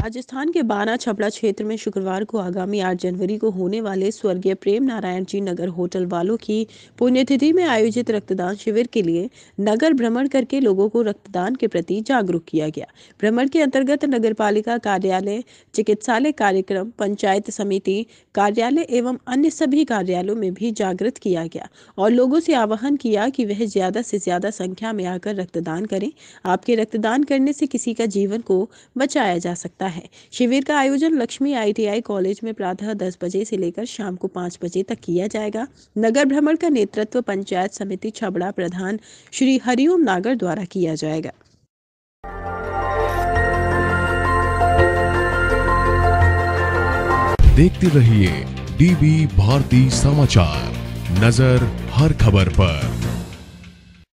राजस्थान के बाना छपड़ा क्षेत्र में शुक्रवार को आगामी 8 जनवरी को होने वाले स्वर्गीय प्रेम नारायण जी नगर होटल वालों की पुण्यतिथि में आयोजित रक्तदान शिविर के लिए नगर भ्रमण करके लोगों को रक्तदान के प्रति जागरूक किया गया। भ्रमण के अंतर्गत नगरपालिका कार्यालय, चिकित्सालय कार्यक्रम, पंचायत समिति कार्यालय एवं अन्य सभी कार्यालयों में भी जागृत किया गया और लोगों से आह्वान किया कि वह ज्यादा से ज्यादा संख्या में आकर रक्तदान करें। आपके रक्तदान करने से किसी का जीवन को बचाया जा सकता है। शिविर का आयोजन लक्ष्मी ITI कॉलेज में प्रातः 10 बजे से लेकर शाम को 5 बजे तक किया जाएगा। नगर भ्रमण का नेतृत्व पंचायत समिति छबड़ा प्रधान श्री हरिओम नागर द्वारा किया जाएगा। देखते रहिए DB भारती समाचार, नजर हर खबर पर।